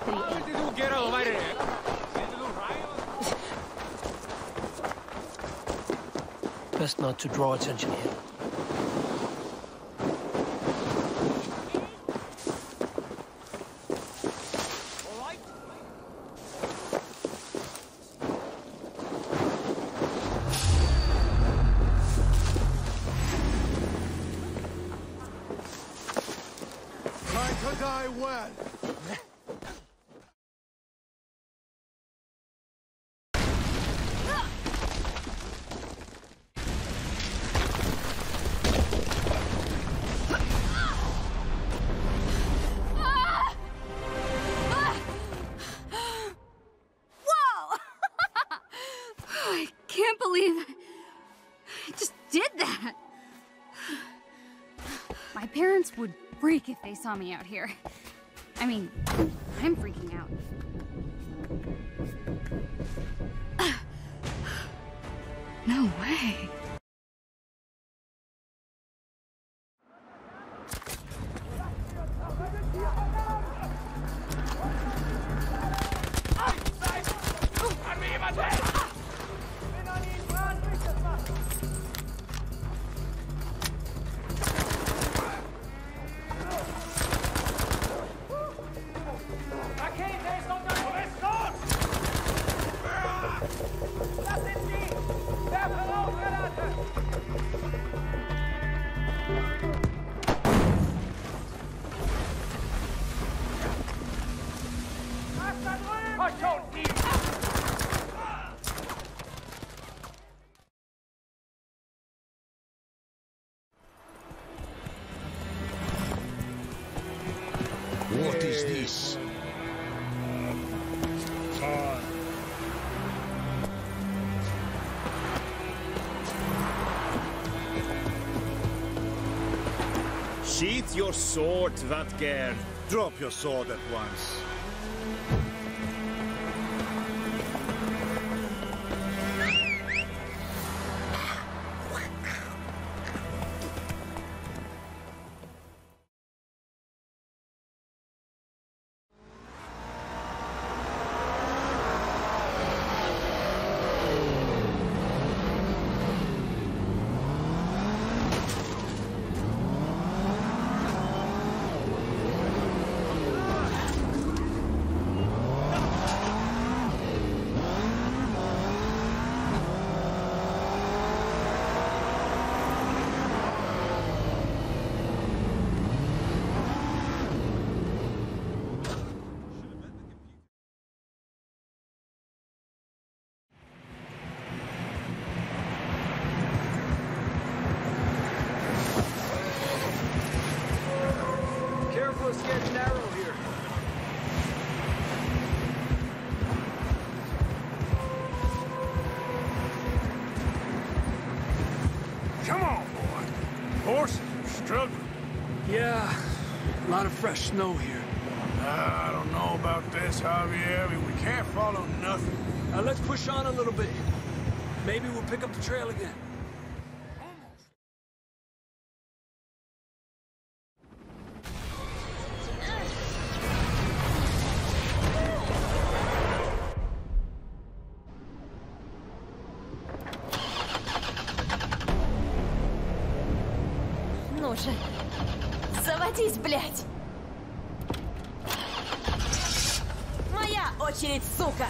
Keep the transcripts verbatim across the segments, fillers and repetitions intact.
three A. Best not to draw attention here. Try to die well. I can't believe I just did that. My parents would freak if they saw me out here. I mean, I'm freaking out. No way. What is this? Sheath your sword, Vatgerd. Drop your sword at once. It's getting narrow here. Come on, boy. Horses are struggling. Yeah, a lot of fresh snow here. I don't know about this, Javier. I mean, we can't follow nothing. Uh, let's push on a little bit. Maybe we'll pick up the trail again. Ну же, заводись, блядь! Моя очередь, сука!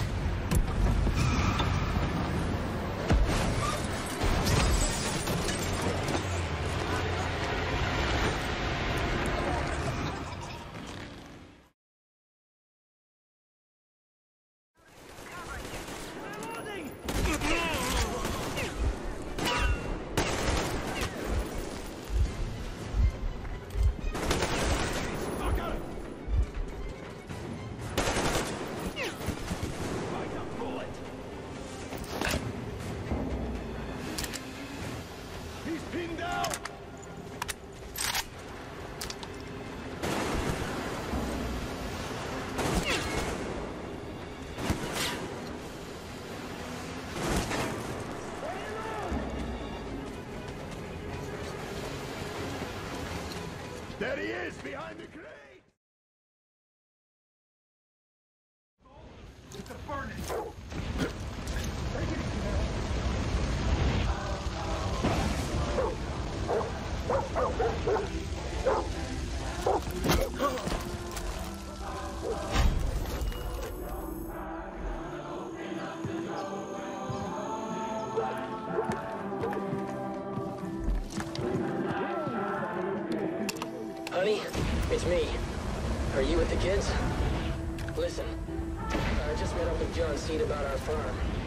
There he is, behind the crate! It's me. Are you with the kids? Listen, I just met up with John Seed about our farm.